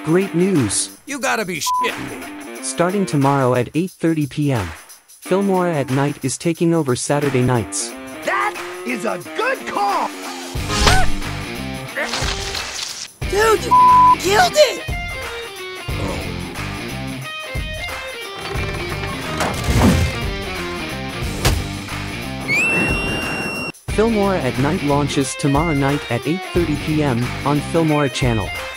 Great news! You gotta be shitting me. Starting tomorrow at 8:30 p.m., Filmora at Night is taking over Saturday nights. That is a good call! Dude, you killed it! Filmora at Night launches tomorrow night at 8:30 p.m. on Filmora channel.